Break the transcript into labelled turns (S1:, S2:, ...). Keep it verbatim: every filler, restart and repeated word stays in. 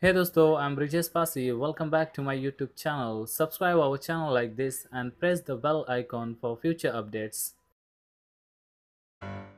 S1: Hey dosto, I'm Brijesh Pasi. Welcome back to my YouTube channel. Subscribe our channel like this and press the bell icon for future updates.